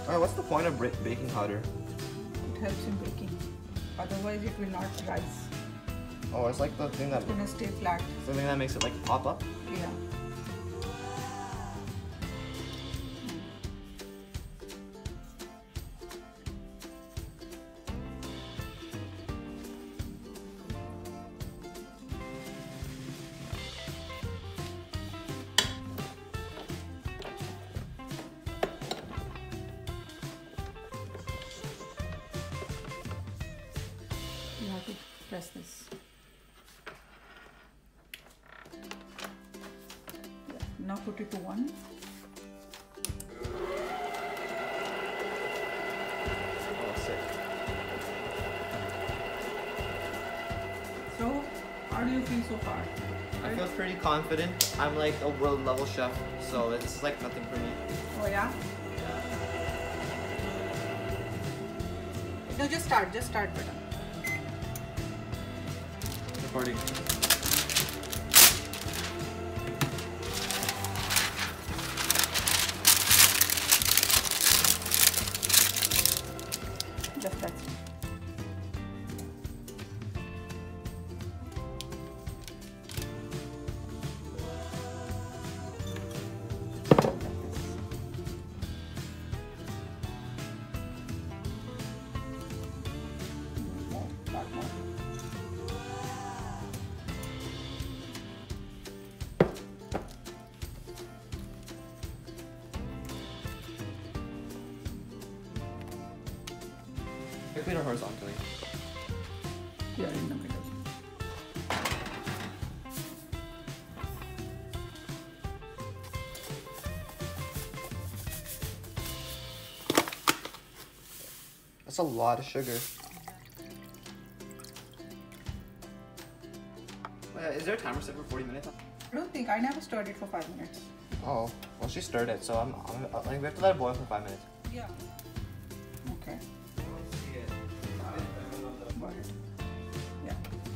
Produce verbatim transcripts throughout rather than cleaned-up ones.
Alright, what's the point of baking powder? It helps in baking. Otherwise, it will not rise. Oh, it's like the thing that... It's gonna stay flat. It's the thing that makes it like pop up? Yeah. You have to press this. Yeah. Now put it to one. Oh, sick. So, how do you feel so far? I feel pretty confident. I'm like a world level chef, so it's like nothing for me. Oh yeah? No, just start. Just start, better. Recording. Just that's it. More, lot more. Between or horizontally? Yeah, in the middle. That's a lot of sugar. Wait, is there a timer set for forty minutes? I don't think I never stirred it for five minutes. Oh, well she stirred it, so I'm, I'm like we have to let it boil for five minutes. Yeah. Okay. Got it. Yeah.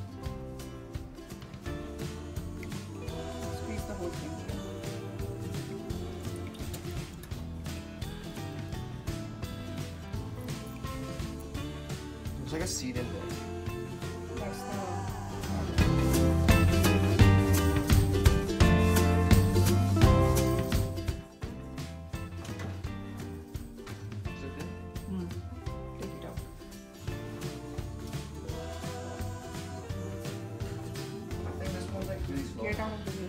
Squeeze the whole thing. There's like a seed in there. That's the. Is it good? Hmm. Take it out. I think this one's like really slow. Get out of the way.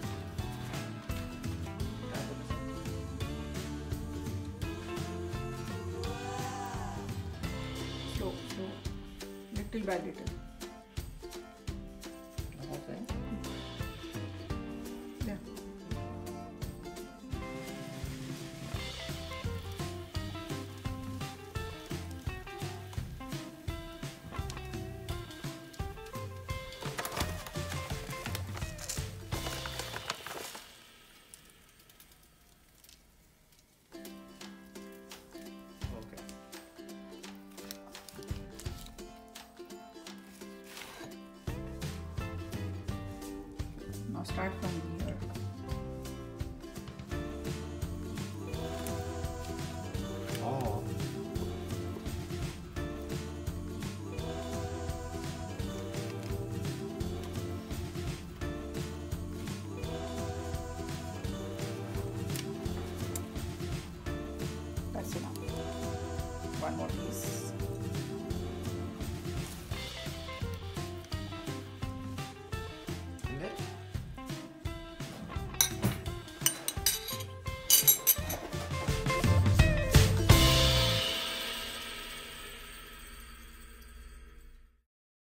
Slow, slow. Little by little. The whole thing? Yeah. Okay. Now start from here. Oh. That's enough. One more piece.